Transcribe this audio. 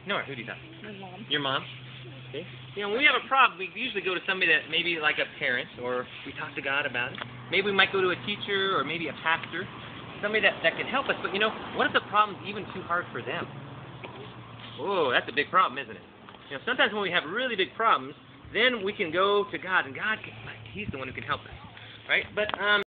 Nora, who do you talk to? My mom. Your mom? Okay. You know, when we have a problem, we usually go to somebody that maybe like a parent, or we talk to God about it. Maybe we might go to a teacher or maybe a pastor, somebody that can help us. But, you know, what if the problem's even too hard for them? Oh, that's a big problem, isn't it? You know, sometimes when we have really big problems, then we can go to God, and God, He's the one who can help us, right? But